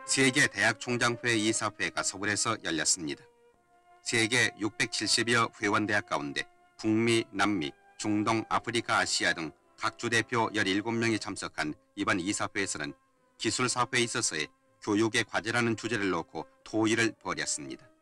세계 대학 총장회 이사회가 서울에서 열렸습니다. 세계 670여 회원대학 가운데 북미, 남미, 중동, 아프리카, 아시아 등 각주 대표 17명이 참석한 이번 이사회에서는 기술사회에 있어서의 교육의 과제라는 주제를 놓고 토의를 벌였습니다.